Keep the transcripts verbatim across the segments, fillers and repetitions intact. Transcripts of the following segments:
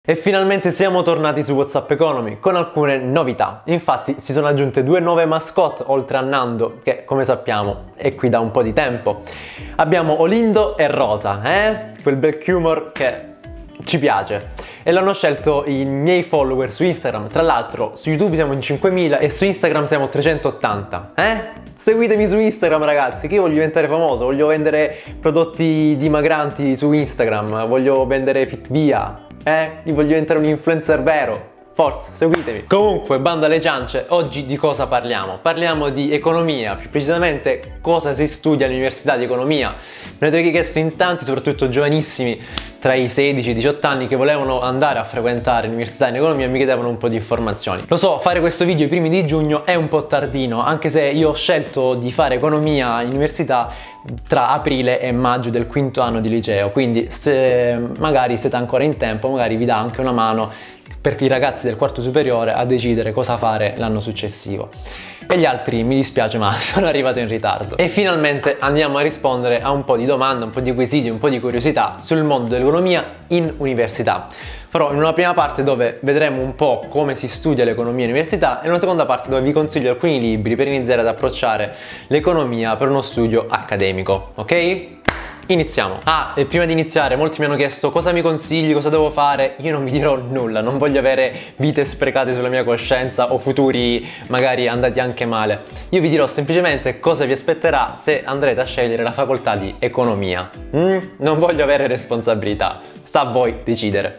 E finalmente siamo tornati su WhatsApp Economy con alcune novità. Infatti si sono aggiunte due nuove mascotte oltre a Nando, che come sappiamo è qui da un po' di tempo. Abbiamo Olindo e Rosa, eh? Quel black humor che ci piace. E l'hanno scelto i miei follower su Instagram. Tra l'altro su YouTube siamo in cinquemila e su Instagram siamo centottanta, eh? Seguitemi su Instagram, ragazzi, che io voglio diventare famoso, voglio vendere prodotti dimagranti su Instagram, voglio vendere Fitvia. Eh? Io voglio diventare un influencer vero. Forza, seguitemi. Comunque, bando alle ciance, oggi di cosa parliamo? Parliamo di economia, più precisamente cosa si studia all'università di economia. Me l'avete chiesto in tanti, soprattutto giovanissimi, tra i sedici e i diciotto anni, che volevano andare a frequentare l'università in economia e mi chiedevano un po' di informazioni. Lo so, fare questo video ai primi di giugno è un po' tardino, anche se io ho scelto di fare economia in università tra aprile e maggio del quinto anno di liceo, quindi se magari siete ancora in tempo, magari vi dà anche una mano per i ragazzi del quarto superiore a decidere cosa fare l'anno successivo. E gli altri, mi dispiace, ma sono arrivato in ritardo. E finalmente andiamo a rispondere a un po' di domande, un po' di quesiti, un po' di curiosità sul mondo dell'economia in università. Farò in una prima parte dove vedremo un po' come si studia l'economia in università e in una seconda parte dove vi consiglio alcuni libri per iniziare ad approcciare l'economia per uno studio accademico, ok? Iniziamo. Ah, e prima di iniziare molti mi hanno chiesto cosa mi consigli, cosa devo fare. Io non vi dirò nulla, non voglio avere vite sprecate sulla mia coscienza o futuri magari andati anche male. Io vi dirò semplicemente cosa vi aspetterà se andrete a scegliere la facoltà di economia. Mm? Non voglio avere responsabilità, sta a voi decidere.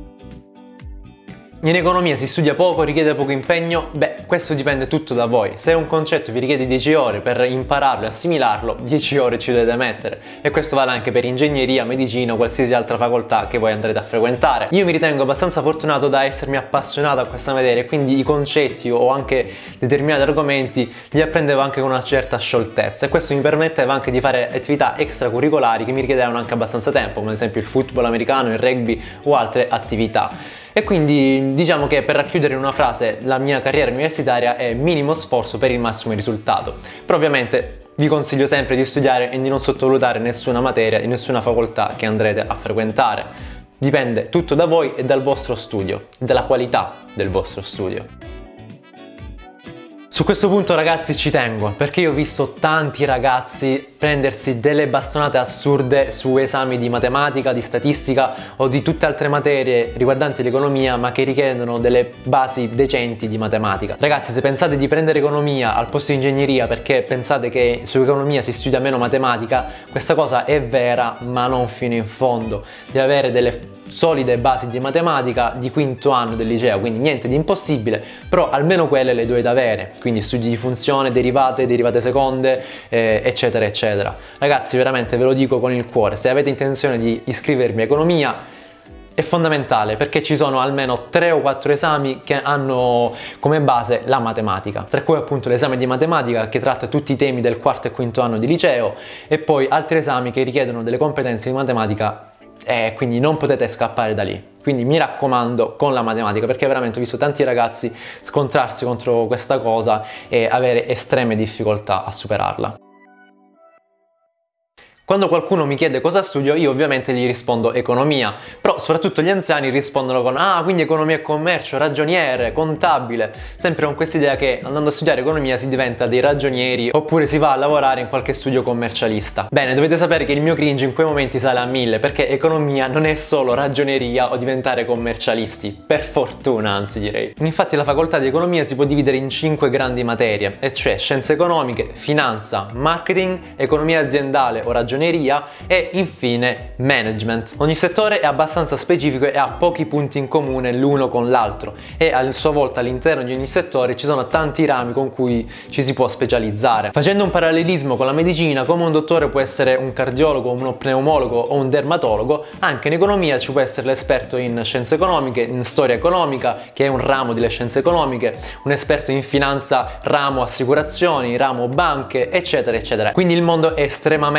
In economia si studia poco, richiede poco impegno? Beh, questo dipende tutto da voi. Se un concetto vi richiede dieci ore per impararlo e assimilarlo, dieci ore ci dovete mettere. E questo vale anche per ingegneria, medicina o qualsiasi altra facoltà che voi andrete a frequentare. Io mi ritengo abbastanza fortunato da essermi appassionato a questa materia, quindi i concetti o anche determinati argomenti li apprendevo anche con una certa scioltezza. E questo mi permetteva anche di fare attività extracurricolari che mi richiedevano anche abbastanza tempo, come ad esempio il football americano, il rugby o altre attività. E quindi diciamo che, per racchiudere in una frase, la mia carriera universitaria è minimo sforzo per il massimo risultato. Però ovviamente vi consiglio sempre di studiare e di non sottovalutare nessuna materia e nessuna facoltà che andrete a frequentare. Dipende tutto da voi e dal vostro studio, dalla qualità del vostro studio. Su questo punto, ragazzi, ci tengo, perché io ho visto tanti ragazzi prendersi delle bastonate assurde su esami di matematica, di statistica o di tutte altre materie riguardanti l'economia, ma che richiedono delle basi decenti di matematica. Ragazzi, se pensate di prendere economia al posto di ingegneria perché pensate che su economia si studia meno matematica, questa cosa è vera, ma non fino in fondo. Devi avere delle solide basi di matematica di quinto anno del liceo, quindi niente di impossibile, però almeno quelle le dovete avere, quindi studi di funzione, derivate, derivate seconde, eh, eccetera eccetera. Ragazzi, veramente ve lo dico con il cuore, se avete intenzione di iscrivervi a economia è fondamentale, perché ci sono almeno tre o quattro esami che hanno come base la matematica, tra cui appunto l'esame di matematica che tratta tutti i temi del quarto e quinto anno di liceo, e poi altri esami che richiedono delle competenze di matematica. E quindi non potete scappare da lì. Quindi mi raccomando con la matematica, perché veramente ho visto tanti ragazzi scontrarsi contro questa cosa e avere estreme difficoltà a superarla. Quando qualcuno mi chiede cosa studio, io ovviamente gli rispondo economia, però soprattutto gli anziani rispondono con ah, quindi economia e commercio, ragioniere, contabile, sempre con questa idea che andando a studiare economia si diventa dei ragionieri oppure si va a lavorare in qualche studio commercialista. Bene, dovete sapere che il mio cringe in quei momenti sale a mille, perché economia non è solo ragioneria o diventare commercialisti, per fortuna anzi direi. Infatti la facoltà di economia si può dividere in cinque grandi materie, e cioè scienze economiche, finanza, marketing, economia aziendale o ragioneria e infine management. Ogni settore è abbastanza specifico e ha pochi punti in comune l'uno con l'altro, e a sua volta all'interno di ogni settore ci sono tanti rami con cui ci si può specializzare. Facendo un parallelismo con la medicina, come un dottore può essere un cardiologo, uno pneumologo o un dermatologo, anche in economia ci può essere l'esperto in scienze economiche, in storia economica, che è un ramo delle scienze economiche, un esperto in finanza, ramo assicurazioni, ramo banche, eccetera eccetera. Quindi il mondo è estremamente vasto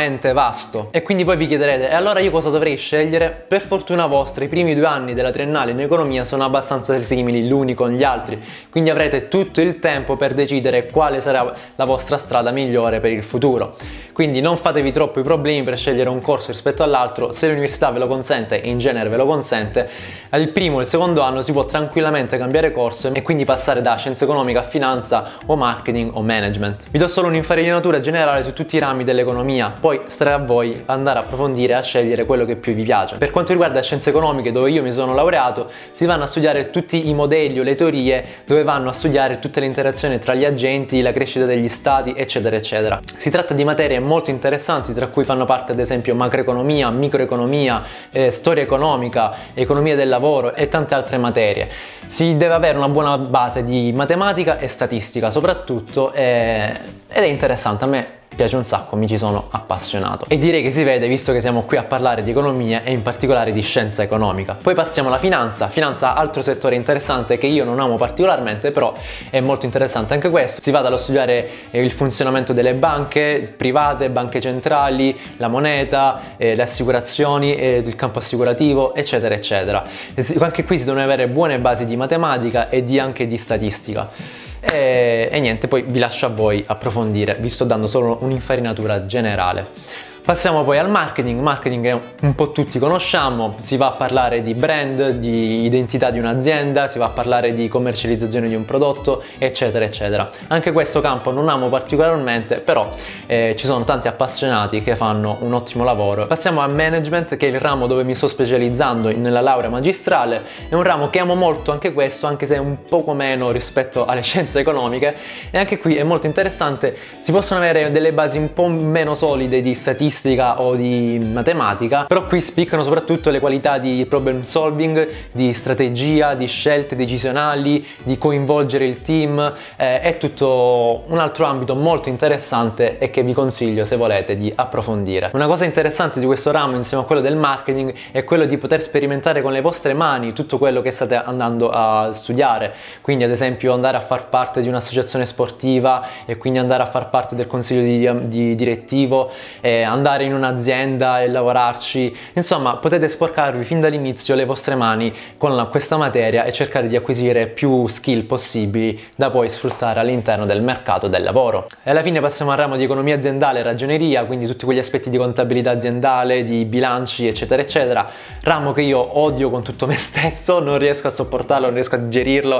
vasto. E quindi voi vi chiederete, e allora io cosa dovrei scegliere? Per fortuna vostra, i primi due anni della triennale in economia sono abbastanza simili l'uni con gli altri, quindi avrete tutto il tempo per decidere quale sarà la vostra strada migliore per il futuro. Quindi non fatevi troppo i problemi per scegliere un corso rispetto all'altro, se l'università ve lo consente, e in genere ve lo consente, al primo e il secondo anno si può tranquillamente cambiare corso e quindi passare da scienza economica a finanza o marketing o management. Vi do solo un'infarinatura generale su tutti i rami dell'economia, poi starà a voi andare a approfondire e a scegliere quello che più vi piace. Per quanto riguarda scienze economiche, dove io mi sono laureato, si vanno a studiare tutti i modelli o le teorie, dove vanno a studiare tutte le interazioni tra gli agenti, la crescita degli stati, eccetera eccetera. Si tratta di materie molto interessanti, tra cui fanno parte ad esempio macroeconomia, microeconomia, eh, storia economica, economia del lavoro e tante altre materie. Si deve avere una buona base di matematica e statistica soprattutto, eh, ed è interessante, a me piace un sacco, mi ci sono appassionato. E direi che si vede, visto che siamo qui a parlare di economia e in particolare di scienza economica. Poi passiamo alla finanza. Finanza, altro settore interessante che io non amo particolarmente, però è molto interessante anche questo. Si va dallo studiare il funzionamento delle banche private, banche centrali, la moneta, eh, le assicurazioni, eh, il campo assicurativo, eccetera eccetera. E anche qui si devono avere buone basi di matematica e di, anche di statistica. E, e niente, poi vi lascio a voi approfondire, vi sto dando solo un'infarinatura generale. Passiamo poi al marketing. Marketing è un po' tutti conosciamo, si va a parlare di brand, di identità di un'azienda, si va a parlare di commercializzazione di un prodotto, eccetera eccetera. Anche questo campo non amo particolarmente, però eh, ci sono tanti appassionati che fanno un ottimo lavoro. Passiamo al management, che è il ramo dove mi sto specializzando nella laurea magistrale. È un ramo che amo molto anche questo, anche se è un poco meno rispetto alle scienze economiche, e anche qui è molto interessante. Si possono avere delle basi un po' meno solide di statistica o di matematica, però qui spiccano soprattutto le qualità di problem solving, di strategia, di scelte decisionali, di coinvolgere il team. Eh, è tutto un altro ambito molto interessante e che vi consiglio se volete di approfondire. Una cosa interessante di questo ramo insieme a quello del marketing è quello di poter sperimentare con le vostre mani tutto quello che state andando a studiare, quindi ad esempio andare a far parte di un'associazione sportiva e quindi andare a far parte del consiglio di, di direttivo, eh, andare in un'azienda e lavorarci. Insomma, potete sporcarvi fin dall'inizio le vostre mani con questa materia e cercare di acquisire più skill possibili da poi sfruttare all'interno del mercato del lavoro. E alla fine passiamo al ramo di economia aziendale e ragioneria, quindi tutti quegli aspetti di contabilità aziendale, di bilanci, eccetera eccetera. Ramo che io odio con tutto me stesso, non riesco a sopportarlo, non riesco a digerirlo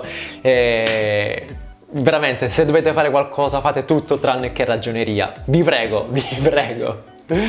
e... veramente, se dovete fare qualcosa fate tutto tranne che ragioneria. Vi prego, vi prego.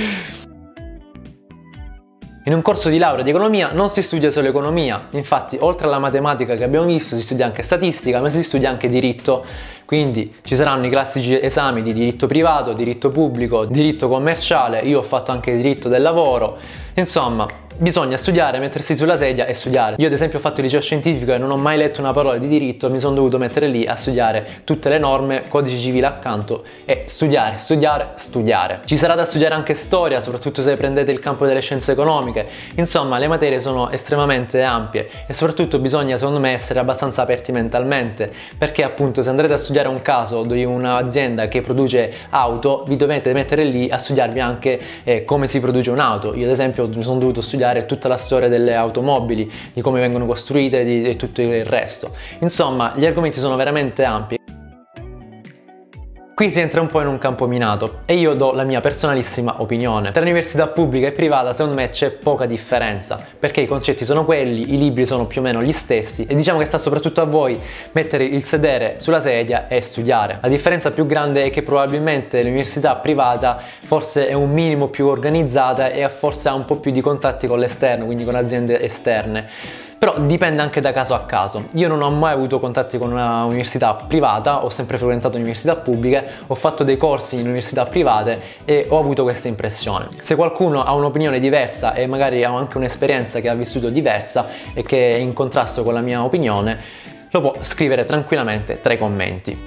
In un corso di laurea di economia non si studia solo economia, infatti oltre alla matematica che abbiamo visto si studia anche statistica, ma si studia anche diritto, quindi ci saranno i classici esami di diritto privato, diritto pubblico, diritto commerciale, io ho fatto anche diritto del lavoro, insomma bisogna studiare, mettersi sulla sedia e studiare. Io ad esempio ho fatto il liceo scientifico e non ho mai letto una parola di diritto, mi sono dovuto mettere lì a studiare tutte le norme, codice civile accanto e studiare, studiare, studiare. Ci sarà da studiare anche storia, soprattutto se prendete il campo delle scienze economiche. Insomma, le materie sono estremamente ampie e soprattutto bisogna secondo me essere abbastanza aperti mentalmente, perché appunto se andrete a studiare un caso di un'azienda che produce auto, vi dovete mettere lì a studiarvi anche eh, come si produce un'auto. Io ad esempio mi sono dovuto studiare tutta la storia delle automobili, di come vengono costruite di, e tutto il resto. Insomma, gli argomenti sono veramente ampi. Qui si entra un po' in un campo minato e io do la mia personalissima opinione. Tra università pubblica e privata secondo me c'è poca differenza, perché i concetti sono quelli, i libri sono più o meno gli stessi e diciamo che sta soprattutto a voi mettere il sedere sulla sedia e studiare. La differenza più grande è che probabilmente l'università privata forse è un minimo più organizzata e forse ha un po' più di contatti con l'esterno, quindi con aziende esterne. Però dipende anche da caso a caso. Io non ho mai avuto contatti con una università privata, ho sempre frequentato università pubbliche, ho fatto dei corsi in università private e ho avuto questa impressione. Se qualcuno ha un'opinione diversa e magari ha anche un'esperienza che ha vissuto diversa e che è in contrasto con la mia opinione, lo può scrivere tranquillamente tra i commenti.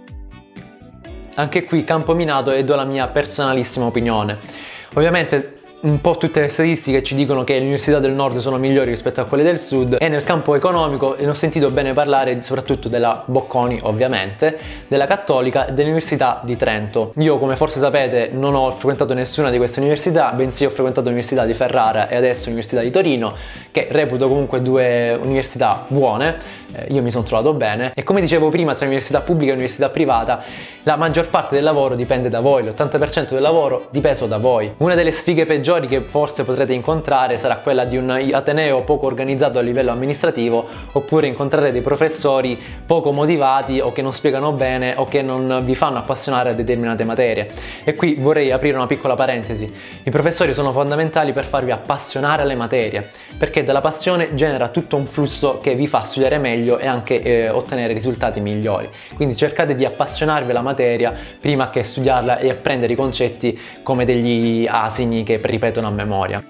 Anche qui campo minato e do la mia personalissima opinione. Ovviamente un po' tutte le statistiche ci dicono che le università del nord sono migliori rispetto a quelle del sud, e nel campo economico ne ho sentito bene parlare soprattutto della Bocconi, ovviamente, della Cattolica e dell'Università di Trento. Io, come forse sapete, non ho frequentato nessuna di queste università, bensì ho frequentato l'Università di Ferrara e adesso l'Università di Torino, che reputo comunque due università buone. Eh, io mi sono trovato bene, e come dicevo prima, tra università pubblica e università privata la maggior parte del lavoro dipende da voi, l'ottanta per cento del lavoro dipende da voi. Una delle sfighe peggiori che forse potrete incontrare sarà quella di un ateneo poco organizzato a livello amministrativo, oppure incontrare dei professori poco motivati o che non spiegano bene o che non vi fanno appassionare a determinate materie. E qui vorrei aprire una piccola parentesi: i professori sono fondamentali per farvi appassionare alle materie, perché dalla passione genera tutto un flusso che vi fa studiare meglio e anche eh, ottenere risultati migliori. Quindi cercate di appassionarvi alla materia prima che studiarla e apprendere i concetti come degli asini che ripetono a memoria.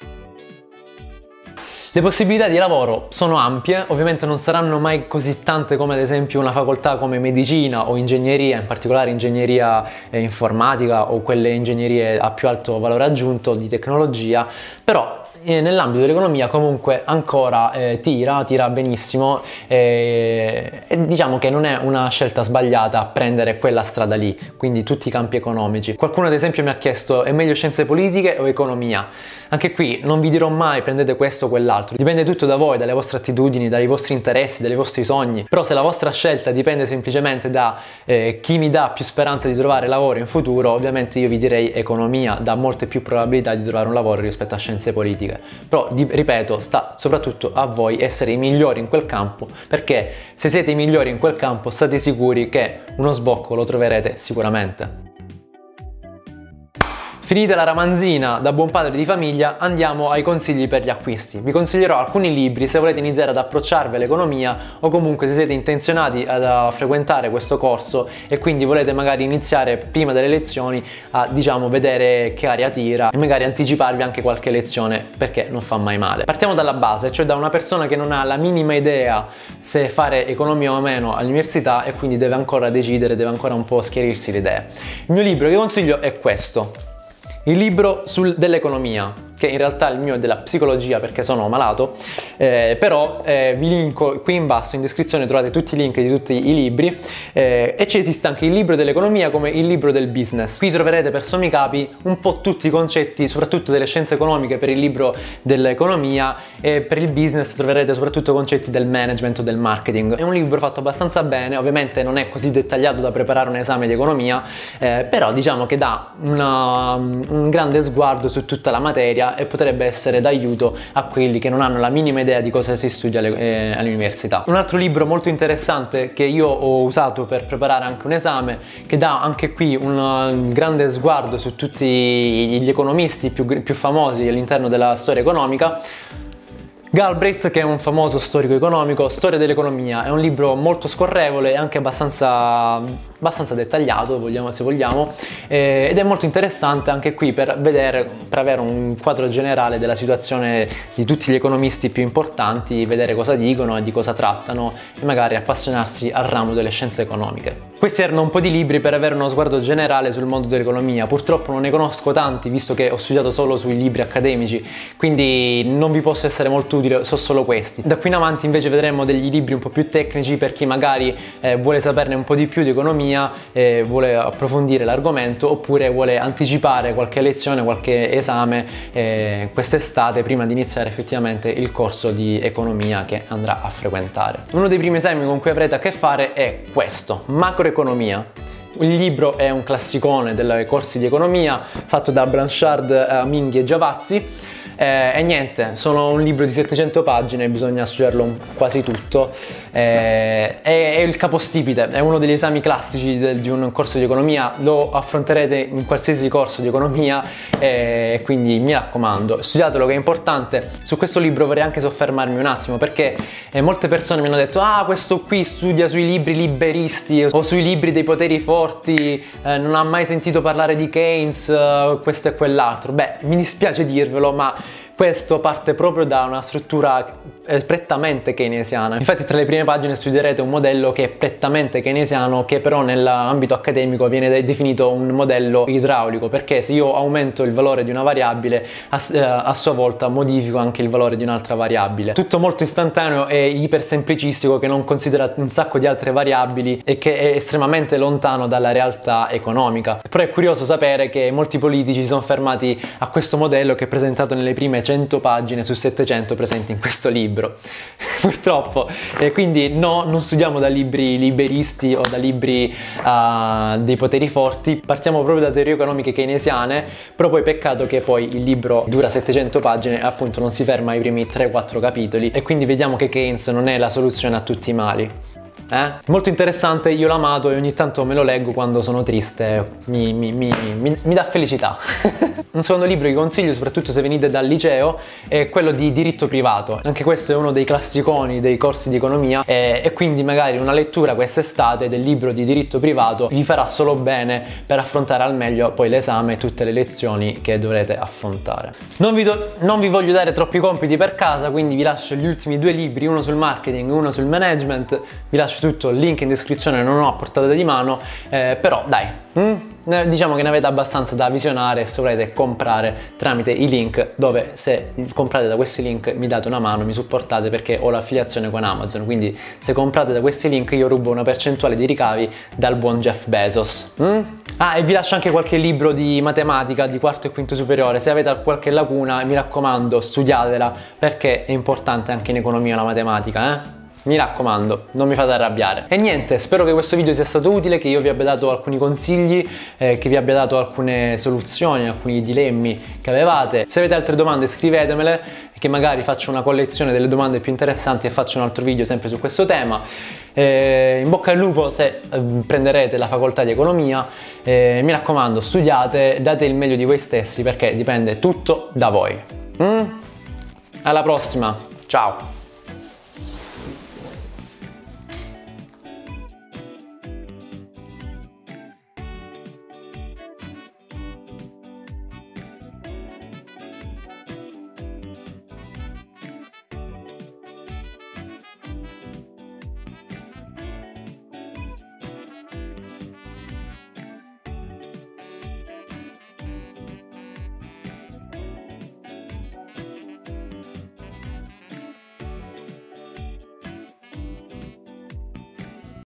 Le possibilità di lavoro sono ampie, ovviamente non saranno mai così tante come ad esempio una facoltà come medicina o ingegneria, in particolare ingegneria eh, informatica o quelle ingegnerie a più alto valore aggiunto di tecnologia, però eh, nell'ambito dell'economia comunque ancora eh, tira, tira benissimo, eh, e diciamo che non è una scelta sbagliata prendere quella strada lì, quindi tutti i campi economici. Qualcuno ad esempio mi ha chiesto: è meglio scienze politiche o economia? Anche qui non vi dirò mai prendete questo o quell'altro, dipende tutto da voi, dalle vostre attitudini, dai vostri interessi, dai vostri sogni. Però se la vostra scelta dipende semplicemente da eh, chi mi dà più speranza di trovare lavoro in futuro, ovviamente io vi direi economia, dà molte più probabilità di trovare un lavoro rispetto a scienze politiche. Però di, ripeto, sta soprattutto a voi essere i migliori in quel campo, perché se siete i migliori in quel campo state sicuri che uno sbocco lo troverete sicuramente. Finita la ramanzina da buon padre di famiglia, andiamo ai consigli per gli acquisti. Vi consiglierò alcuni libri se volete iniziare ad approcciarvi all'economia, o comunque se siete intenzionati ad frequentare questo corso e quindi volete magari iniziare prima delle lezioni a, diciamo, vedere che aria tira e magari anticiparvi anche qualche lezione, perché non fa mai male. Partiamo dalla base, cioè da una persona che non ha la minima idea se fare economia o meno all'università e quindi deve ancora decidere, deve ancora un po' schiarirsi le idee. Il mio libro che consiglio è questo. Il libro sul, dell'economia, che in realtà il mio è della psicologia perché sono malato, eh, però eh, vi linko qui in basso in descrizione, trovate tutti i link di tutti i libri, eh, e ci esiste anche il libro dell'economia come il libro del business. Qui troverete per sommi capi un po' tutti i concetti, soprattutto delle scienze economiche per il libro dell'economia, e per il business troverete soprattutto concetti del management o del marketing. È un libro fatto abbastanza bene, ovviamente non è così dettagliato da preparare un esame di economia, eh, però diciamo che dà una, un grande sguardo su tutta la materia e potrebbe essere d'aiuto a quelli che non hanno la minima idea di cosa si studia eh, all'università. Un altro libro molto interessante che io ho usato per preparare anche un esame, che dà anche qui un, un grande sguardo su tutti gli economisti più, più famosi all'interno della storia economica. Galbraith, che è un famoso storico economico, Storia dell'economia, è un libro molto scorrevole e anche abbastanza, abbastanza dettagliato, vogliamo, se vogliamo, eh, ed è molto interessante anche qui per vedere, per avere un quadro generale della situazione di tutti gli economisti più importanti, vedere cosa dicono e di cosa trattano e magari appassionarsi al ramo delle scienze economiche. Questi erano un po' di libri per avere uno sguardo generale sul mondo dell'economia. Purtroppo non ne conosco tanti, visto che ho studiato solo sui libri accademici, quindi non vi posso essere molto utile, so solo questi. Da qui in avanti invece vedremo degli libri un po' più tecnici per chi magari eh, vuole saperne un po' di più di economia, eh, vuole approfondire l'argomento oppure vuole anticipare qualche lezione, qualche esame eh, quest'estate prima di iniziare effettivamente il corso di economia che andrà a frequentare. Uno dei primi esami con cui avrete a che fare è questo, macroeconomia. Il libro è un classicone dei corsi di economia fatto da Blanchard, Minghi e Giavazzi. Eh, e niente, sono un libro di settecento pagine, bisogna studiarlo quasi tutto, eh, è, è il capostipite, è uno degli esami classici de, di un corso di economia, lo affronterete in qualsiasi corso di economia, e eh, quindi mi raccomando, studiatelo che è importante. Su questo libro vorrei anche soffermarmi un attimo, perché eh, molte persone mi hanno detto: ah, questo qui studia sui libri liberisti o sui libri dei poteri forti, eh, non ha mai sentito parlare di Keynes, eh, questo e quell'altro. Beh, mi dispiace dirvelo, ma questo parte proprio da una struttura è prettamente keynesiana. Infatti tra le prime pagine studierete un modello che è prettamente keynesiano, che però nell'ambito accademico viene definito un modello idraulico, perché se io aumento il valore di una variabile, a, a sua volta modifico anche il valore di un'altra variabile. Tutto molto istantaneo e iper semplicistico, che non considera un sacco di altre variabili e che è estremamente lontano dalla realtà economica. Però è curioso sapere che molti politici si sono fermati a questo modello, che è presentato nelle prime cento pagine su settecento presenti in questo libro, purtroppo. E quindi no, non studiamo da libri liberisti o da libri uh, dei poteri forti, partiamo proprio da teorie economiche keynesiane, però poi peccato che poi il libro dura settecento pagine e appunto non si ferma ai primi tre quattro capitoli, e quindi vediamo che Keynes non è la soluzione a tutti i mali. Eh? Molto interessante, io l'ho amato e ogni tanto me lo leggo quando sono triste, mi, mi, mi, mi, mi dà felicità. Un secondo libro che consiglio, soprattutto se venite dal liceo, è quello di diritto privato. Anche questo è uno dei classiconi dei corsi di economia, e, e quindi magari una lettura quest'estate del libro di diritto privato vi farà solo bene per affrontare al meglio poi l'esame e tutte le lezioni che dovrete affrontare. Non vi, do, non vi voglio dare troppi compiti per casa, quindi vi lascio gli ultimi due libri, uno sul marketing e uno sul management. Vi lascio tutto, il link in descrizione, non ho a portata di mano, eh, però dai, mm? diciamo che ne avete abbastanza da visionare se volete comprare tramite i link, dove se comprate da questi link mi date una mano, mi supportate, perché ho l'affiliazione con Amazon, quindi se comprate da questi link io rubo una percentuale di ricavi dal buon Jeff Bezos. Mm? Ah, e vi lascio anche qualche libro di matematica di quarto e quinto superiore, se avete qualche lacuna mi raccomando studiatela, perché è importante anche in economia la matematica, eh? Mi raccomando, non mi fate arrabbiare. E niente, spero che questo video sia stato utile, che io vi abbia dato alcuni consigli, eh, che vi abbia dato alcune soluzioni, alcuni dilemmi che avevate. Se avete altre domande scrivetemele, che magari faccio una collezione delle domande più interessanti e faccio un altro video sempre su questo tema. Eh, in bocca al lupo se eh, prenderete la facoltà di economia. Eh, mi raccomando, studiate, date il meglio di voi stessi, perché dipende tutto da voi. Mm? Alla prossima, ciao!